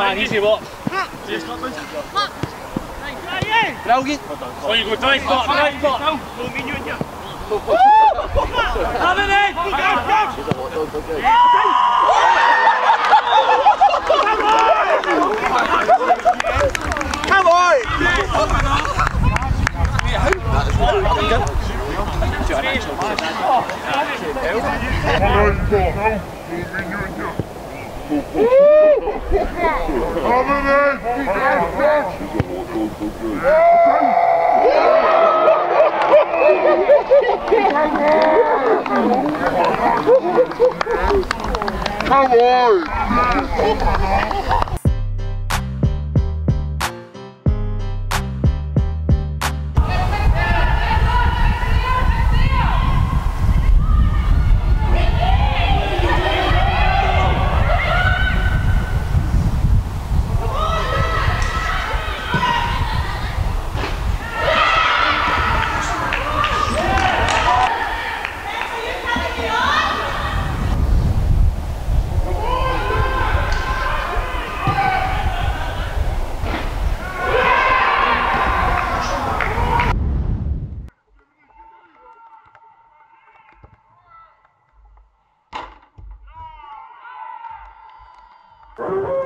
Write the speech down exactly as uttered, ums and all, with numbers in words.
man, easy watch. Brilliant. Oh, you go drive spot, drive spot. No, me and you in here. Have it in! Go, go, go! Come on! Come on! You